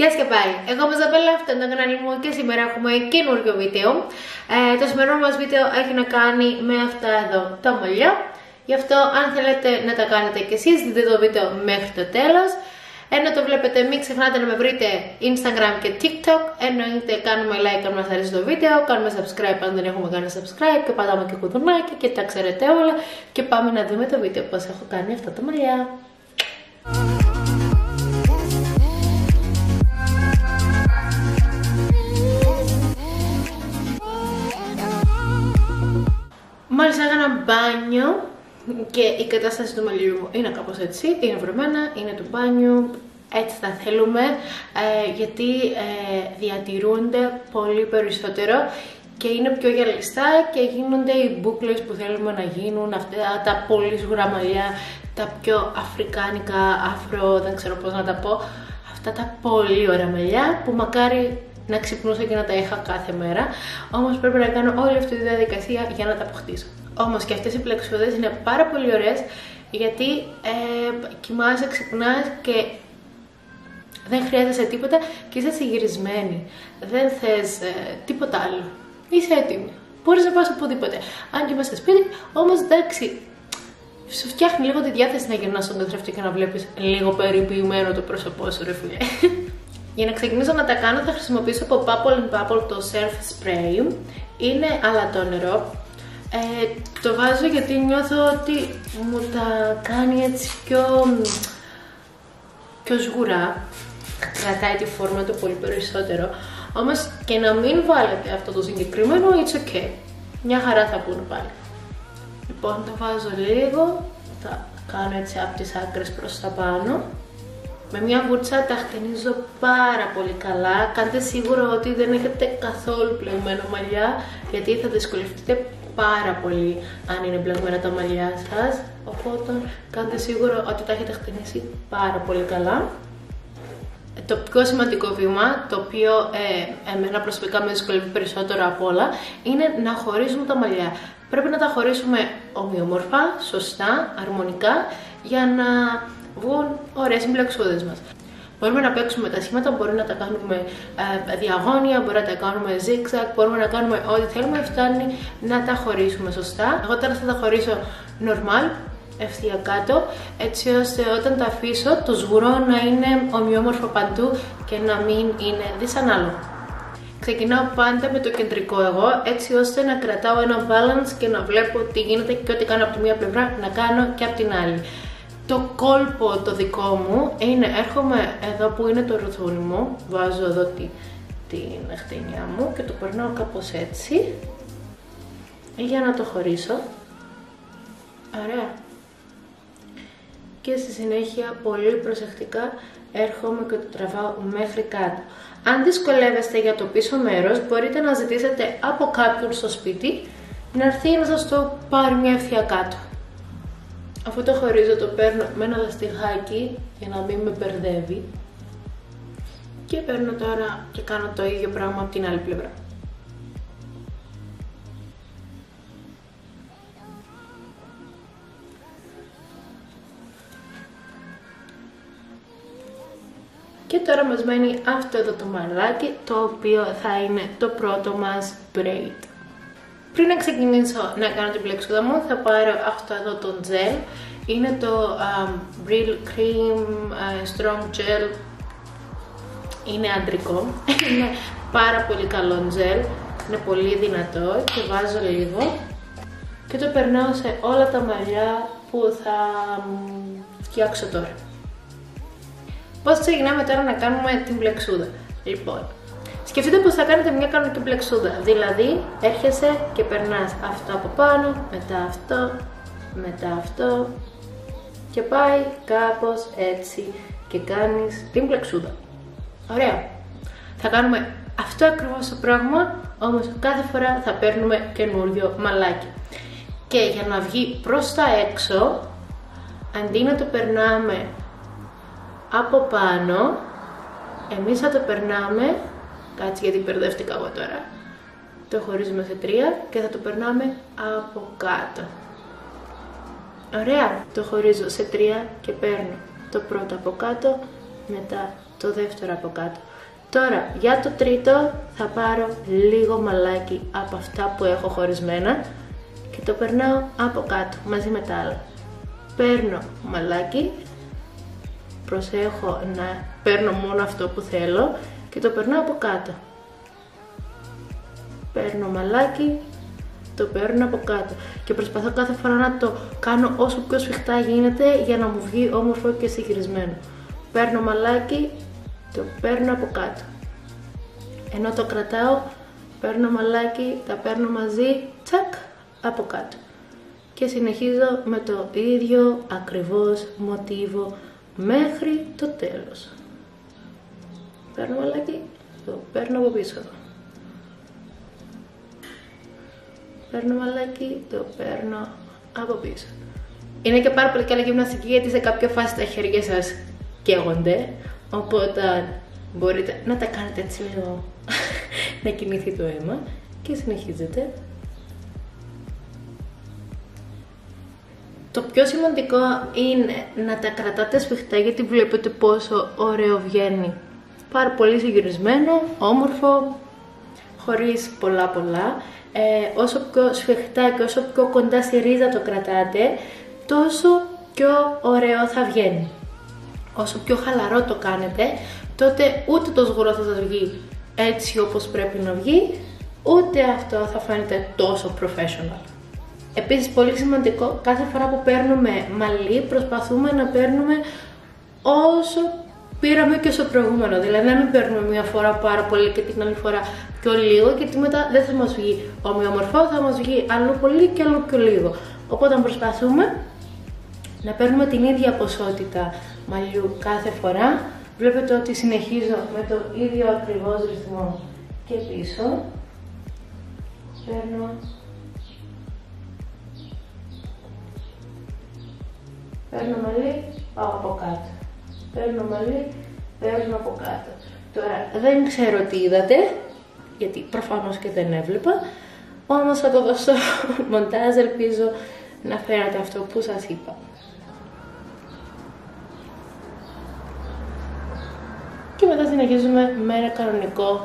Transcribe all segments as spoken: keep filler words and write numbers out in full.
Γεια σας και πάλι, εγώ είμαι Ζαμπέλα, αυτό είναι το κανάλι μου και σήμερα έχουμε καινούριο βίντεο. ε, Το σημερινό μας βίντεο έχει να κάνει με αυτά εδώ τα μαλλιά. Γι' αυτό αν θέλετε να τα κάνετε και εσείς, δείτε το βίντεο μέχρι το τέλος. Ενώ το βλέπετε μην ξεχνάτε να με βρείτε Instagram και TikTok. Εννοείται κάνουμε like αν μας αρέσει το βίντεο, κάνουμε subscribe αν δεν έχουμε κάνει subscribe και πατάμε και κουδουνάκι και τα ξέρετε όλα. Και πάμε να δούμε το βίντεο πώς έχω κάνει αυτά τα μαλλιά. Μόλις έκανα μπάνιο και η κατάσταση του μαλλιού μου είναι κάπως έτσι, είναι βρωμένα, είναι του μπάνιου, έτσι θα θέλουμε, ε, γιατί ε, διατηρούνται πολύ περισσότερο και είναι πιο γυαλιστά και γίνονται οι μπούκλες που θέλουμε να γίνουν, αυτά τα πολύ σγουρά μαλλιά, τα πιο αφρικάνικα, αφρο, δεν ξέρω πώς να τα πω, αυτά τα πολύ ωραία μαλλιά που μακάρι να ξυπνούσα και να τα είχα κάθε μέρα. Όμως πρέπει να κάνω όλη αυτή τη διαδικασία για να τα αποκτήσω. Όμως και αυτές οι πλεξούδες είναι πάρα πολύ ωραίες, γιατί ε, κοιμάσαι, ξυπνάς και δεν χρειάζεσαι τίποτα και είσαι συγυρισμένη. Δεν θες ε, τίποτα άλλο. Είσαι έτοιμη. Μπορείς να πας οπουδήποτε. Αν και είμαστε σπίτι, όμως εντάξει, σου φτιάχνει λίγο τη διάθεση να γυρνάς στον καθρέφτη και να βλέπεις λίγο περιποιημένο το πρόσωπό σου, ρε φίλε. Για να ξεκινήσω να τα κάνω θα χρησιμοποιήσω από Bubble and Bubble το Surface Spray. Είναι αλατό νερό. Ε, το βάζω γιατί νιώθω ότι μου τα κάνει έτσι πιο, πιο σγουρά. Κρατάει τη φόρμα του πολύ περισσότερο. Όμως και να μην βάλετε αυτό το συγκεκριμένο, it's okay. Μια χαρά θα πούνε πάλι. Λοιπόν, το βάζω λίγο. Θα κάνω έτσι από τις άκρες προς τα πάνω. Με μια βούρτσα τα χτενίζω πάρα πολύ καλά. Κάντε σίγουρο ότι δεν έχετε καθόλου πλεγμένα μαλλιά, γιατί θα δυσκολευτείτε πάρα πολύ αν είναι πλεγμένα τα μαλλιά σας. Οπότε κάντε σίγουρο ότι τα έχετε χτενίσει πάρα πολύ καλά. Το πιο σημαντικό βήμα, το οποίο ε, εμένα προσωπικά με δυσκολεύει περισσότερο από όλα, είναι να χωρίζουμε τα μαλλιά. Πρέπει να τα χωρίσουμε ομοιόμορφα, σωστά, αρμονικά, για να βγουν ωραίες συμπλεξούδες μας. Μπορούμε να παίξουμε τα σχήματα, μπορούμε να τα κάνουμε ε, διαγώνια, μπορούμε να τα κάνουμε zigzag, μπορούμε να κάνουμε ό,τι θέλουμε, φτάνει να τα χωρίσουμε σωστά. Εγώ τώρα θα τα χωρίσω normal, ευθεία κάτω, έτσι ώστε όταν τα αφήσω το σγουρό να είναι ομοιόμορφο παντού και να μην είναι δυσανάλογο. Ξεκινάω πάντα με το κεντρικό εγώ, έτσι ώστε να κρατάω ένα balance και να βλέπω τι γίνεται και ό,τι κάνω από τη μία πλευρά να κάνω και από την άλλη. Το κόλπο το δικό μου είναι, έρχομαι εδώ που είναι το ρουθούνι μου, βάζω εδώ τη, την χτενιά μου και το περνάω κάπως έτσι για να το χωρίσω. Ωραία. Και στη συνέχεια πολύ προσεκτικά έρχομαι και το τραβάω μέχρι κάτω. Αν δυσκολεύεστε για το πίσω μέρος, μπορείτε να ζητήσετε από κάποιον στο σπίτι να έρθει να σας το πάρει μια ευθεία κάτω. Αφού το χωρίζω το παίρνω με ένα λαστιχάκι για να μην με μπερδεύει και παίρνω τώρα και κάνω το ίδιο πράγμα από την άλλη πλευρά. Και τώρα μας μένει αυτό εδώ το μαλάκι, το οποίο θα είναι το πρώτο μας braid. Πριν να ξεκινήσω να κάνω την πλεξούδα μου, θα πάρω αυτό εδώ το gel. Είναι το um, Real Cream uh, Strong Gel. Είναι αντρικό. Είναι πάρα πολύ καλό gel. Είναι πολύ δυνατό και βάζω λίγο. Και το περνάω σε όλα τα μαλλιά που θα um, φτιάξω τώρα. Πώς ξεκινάμε τώρα να κάνουμε την πλεξούδα. Λοιπόν, σκεφτείτε πως θα κάνετε μια κανονική πλεξούδα. Δηλαδή, έρχεσαι και περνάς αυτό από πάνω, μετά αυτό, μετά αυτό και πάει κάπως έτσι και κάνεις την πλεξούδα. Ωραία. Θα κάνουμε αυτό ακριβώς το πράγμα, όμως κάθε φορά θα παίρνουμε καινούριο μαλάκι. Και για να βγει προς τα έξω, αντί να το περνάμε από πάνω, εμείς θα το περνάμε, κάτσε γιατί μπερδεύτηκα εγώ τώρα, το χωρίζουμε σε τρία και θα το περνάμε από κάτω. Ωραία, το χωρίζω σε τρία και παίρνω το πρώτο από κάτω, μετά το δεύτερο από κάτω. Τώρα για το τρίτο θα πάρω λίγο μαλάκι από αυτά που έχω χωρισμένα και το περνάω από κάτω μαζί με τα άλλα. Παίρνω μαλάκι, προσέχω να παίρνω μόνο αυτό που θέλω και το περνάω από κάτω. Παίρνω μαλάκι, το παίρνω από κάτω και προσπαθώ κάθε φορά να το κάνω όσο πιο σφιχτά γίνεται για να μου βγει όμορφο και συγκυρισμένο. Παίρνω μαλάκι, το παίρνω από κάτω. Ενώ το κρατάω, παίρνω μαλάκι, τα παίρνω μαζί, τσακ, από κάτω. Και συνεχίζω με το ίδιο ακριβώς μοτίβο μέχρι το τέλος. Παίρνω μαλάκι, το παίρνω από πίσω εδώ. Παίρνω μαλάκι, το παίρνω από πίσω. Είναι και πάρα πολύ καλή γυμναστική γιατί σε κάποια φάση τα χέρια σας καίγονται, οπότε μπορείτε να τα κάνετε έτσι λίγο να κινηθεί το αίμα και συνεχίζετε. Το πιο σημαντικό είναι να τα κρατάτε σφιχτά γιατί βλέπετε πόσο ωραίο βγαίνει. Πάρα πολύ συγκυρισμένο, όμορφο, χωρίς πολλά πολλά. Ε, όσο πιο σφιχτά και όσο πιο κοντά στη ρίζα το κρατάτε, τόσο πιο ωραίο θα βγαίνει. Όσο πιο χαλαρό το κάνετε, τότε ούτε το σγουρό θα σας βγει έτσι όπως πρέπει να βγει, ούτε αυτό θα φαίνεται τόσο professional. Επίσης, πολύ σημαντικό, κάθε φορά που παίρνουμε μαλλί, προσπαθούμε να παίρνουμε όσο πήραμε και στο προηγούμενο. Δηλαδή, να μην παίρνουμε μία φορά πάρα πολύ και την άλλη φορά πιο λίγο, γιατί μετά δεν θα μας βγει ομοιόμορφο, θα μας βγει άλλο πολύ και άλλο πιο λίγο. Οπότε, προσπαθούμε να παίρνουμε την ίδια ποσότητα μαλλιού κάθε φορά. Βλέπετε ότι συνεχίζω με το ίδιο ακριβώς ρυθμό και πίσω. Παίρνω. Παίρνω μαλλί, πάω από κάτω. Παίρνω μαλλί, παίρνω από κάτω. Τώρα δεν ξέρω τι είδατε, γιατί προφανώς και δεν έβλεπα, όμως θα το δώσω μοντάζ, ελπίζω να φέρατε αυτό που σας είπα. Και μετά συνεχίζουμε με ένα κανονικό.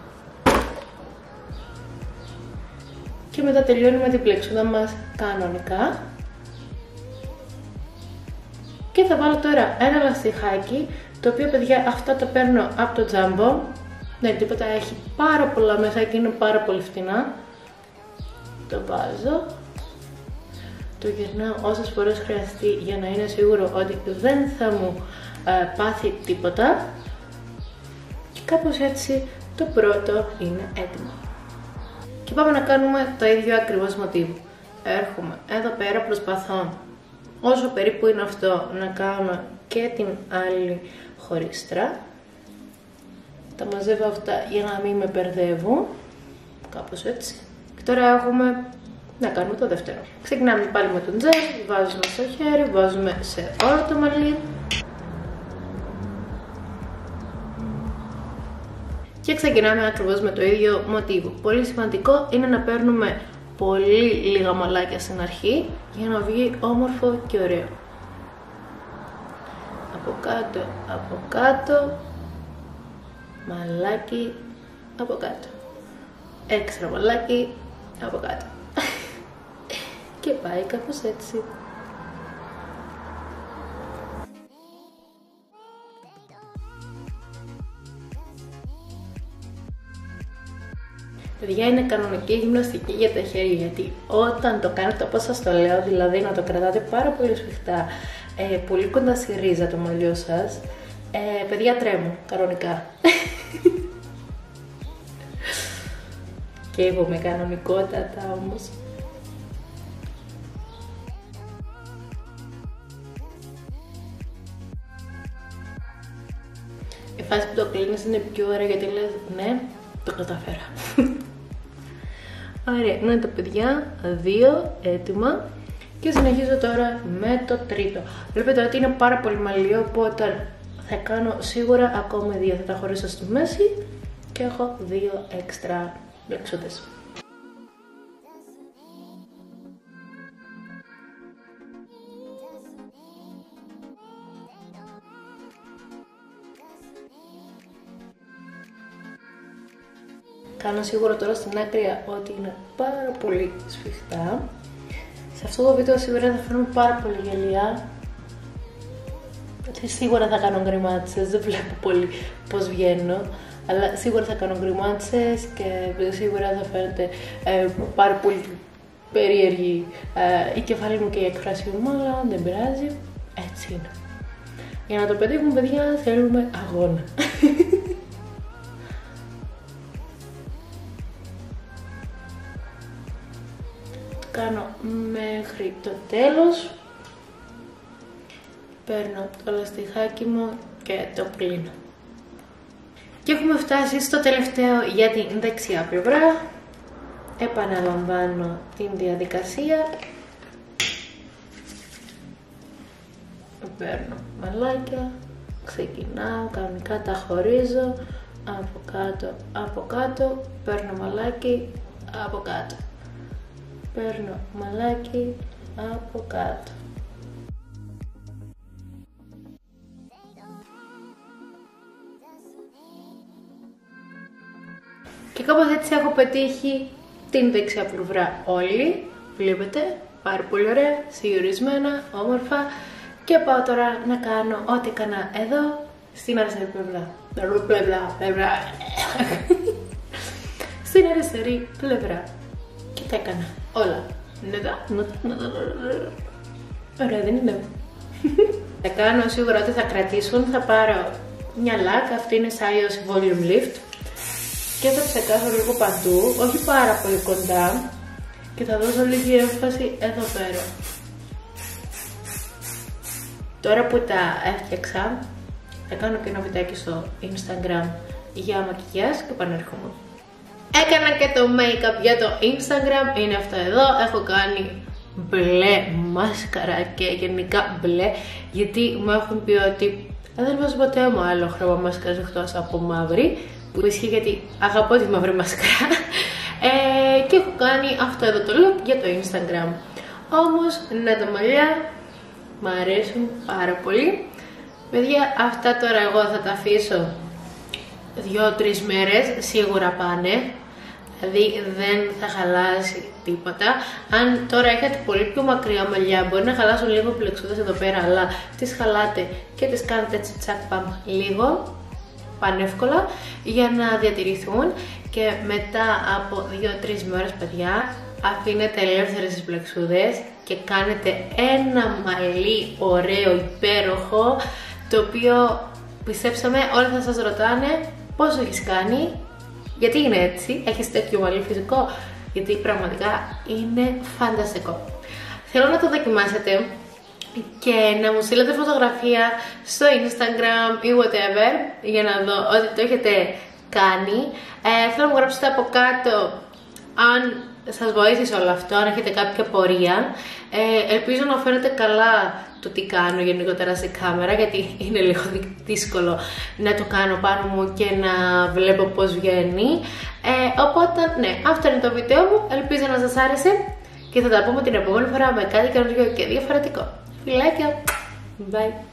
Και μετά τελειώνουμε την πλεξούδα μας κανονικά. Και θα βάλω τώρα ένα λαστιχάκι, το οποίο, παιδιά, αυτά τα παίρνω από το Jumbo. Δεν τίποτα, έχει πάρα πολλά μέσα και είναι πάρα πολύ φτηνά. Το βάζω, το γυρνάω όσες φορές χρειαστεί για να είναι σίγουρο ότι δεν θα μου ε, πάθει τίποτα. Και κάπως έτσι το πρώτο είναι έτοιμο. Και πάμε να κάνουμε το ίδιο ακριβώς μοτίβο. Έρχομαι εδώ πέρα, προσπαθώ όσο περίπου είναι αυτό να κάνω και την άλλη χωρίστρα. Τα μαζεύω αυτά για να μην με μπερδεύουν, κάπως έτσι. Και τώρα έχουμε να κάνουμε το δεύτερο. Ξεκινάμε πάλι με τον τζελ, βάζουμε στο χέρι, βάζουμε σε όλο το μαλλί. Και ξεκινάμε ακριβώς με το ίδιο μοτίβο. Πολύ σημαντικό είναι να παίρνουμε πολύ λίγα μαλάκια στην αρχή για να βγει όμορφο και ωραίο. Από κάτω, από κάτω, μαλάκι, από κάτω. Έξτρα μαλάκι, από κάτω. Και πάει κάπως έτσι. Παιδιά, είναι κανονική γυμναστική για τα χέρια, γιατί όταν το κάνετε όπως σας το λέω, δηλαδή να το κρατάτε πάρα πολύ σφιχτά, ε, πολύ κοντά στη ρίζα το μαλλιό σας, ε, παιδιά, τρέμουν κανονικά. Και εγώ με κανονικότατα όμως. Η φάση που το κλείνεις είναι πιο ωραία γιατί λες ναι, το καταφέρα. Ωραία, είναι τα παιδιά, δύο έτοιμα και συνεχίζω τώρα με το τρίτο. Βλέπετε ότι είναι πάρα πολύ μαλλί, οπότε θα κάνω σίγουρα ακόμη δύο. Θα τα χωρίσω στη μέση και έχω δύο έξτρα πλεξούδες. κάνω σίγουρα τώρα στην άκρη ότι είναι πάρα πολύ σφιχτά. Σε αυτό το βίντεο σίγουρα θα φαίνομαι πάρα πολύ γελία. Σίγουρα θα κάνω γκριμάτσες, δεν βλέπω πολύ πώς βγαίνω. Αλλά σίγουρα θα κάνω γκριμάτσες και σίγουρα θα φαίνεται ε, πάρα πολύ περίεργη ε, η κεφάλι μου και η έκφραση μου, αλλά δεν πειράζει, έτσι είναι. Για να το πετύχουμε, παιδιά, θέλουμε αγώνα. Το κάνω μέχρι το τέλος. Παίρνω το λαστιχάκι μου και το κλείνω. Και έχουμε φτάσει στο τελευταίο για την δεξιά πλευρά. Επαναλαμβάνω την διαδικασία. Παίρνω μαλάκια, ξεκινάω κανονικά, τα χωρίζω από κάτω, από κάτω, παίρνω μαλάκι, από κάτω, παίρνω μαλάκι, από κάτω. Και κάπως έτσι έχω πετύχει την δεξιά πλευρά όλη. Βλέπετε, πάρα πολύ ωραία, σιγουρισμένα, όμορφα. Και πάω τώρα να κάνω ό,τι έκανα εδώ, στην αριστερή πλευρά. Πλευρά, πλευρά. Στην αριστερή πλευρά. Και τα έκανα όλα. Ωραία, δεν είναι? Θα κάνω σίγουρα ότι θα κρατήσουν. Θα πάρω μια λάκ, αυτή είναι Scios Volume Lift. Και θα ψεκάσω λίγο παντού, όχι πάρα πολύ κοντά. Και θα δώσω λίγη έμφαση εδώ πέρα. Τώρα που τα έφτιαξα, θα κάνω και ένα βιντεάκι στο Instagram για μακιγιάζ και επανέρχομαι. Έκανα και το make-up για το Instagram, είναι αυτό εδώ. Έχω κάνει μπλε μάσκαρα και γενικά μπλε, γιατί μου έχουν πει ότι δεν βάζω ποτέ μου άλλο χρώμα μάσκαρας εκτός από μαύρη, που ισχύει γιατί αγαπώ τη μαύρη μάσκαρα. ε, και έχω κάνει αυτό εδώ το look για το Instagram. Όμως, ναι, τα μαλλιά μ' αρέσουν πάρα πολύ. Παιδιά, αυτά τώρα εγώ θα τα αφήσω δύο τρεις μέρες, σίγουρα πάνε. Δηλαδή δεν θα χαλάσει τίποτα. Αν τώρα έχετε πολύ πιο μακριά μαλλιά, μπορεί να χαλάσουν λίγο πλεξούδες εδώ πέρα, αλλά τις χαλάτε και τις κάνετε έτσι τσακ παμ λίγο, πανεύκολα, για να διατηρηθούν. Και μετά από δύο τρεις μέρες, παιδιά, αφήνετε ελεύθερες τις πλεξούδες και κάνετε ένα μαλλί ωραίο, υπέροχο, το οποίο πιστέψτε με, όλοι θα σας ρωτάνε πώς το έχεις κάνει, γιατί είναι έτσι, έχεις τέτοιο μαλλί φυσικό, γιατί πραγματικά είναι φανταστικό. Θέλω να το δοκιμάσετε και να μου στείλετε φωτογραφία στο Instagram ή whatever για να δω ότι το έχετε κάνει. Ε, θέλω να μου γράψετε από κάτω αν σας βοήθησε όλο αυτό, αν έχετε κάποια πορεία. Ε, ελπίζω να φαίνεται καλά το τι κάνω γενικότερα σε κάμερα, γιατί είναι λίγο δύσκολο να το κάνω πάνω μου και να βλέπω πώς βγαίνει. Ε, οπότε, ναι, αυτό είναι το βίντεο μου. Ελπίζω να σας άρεσε και θα τα πούμε την επόμενη φορά με κάτι καινούργιο και διαφορετικό. Φιλάκια! Bye!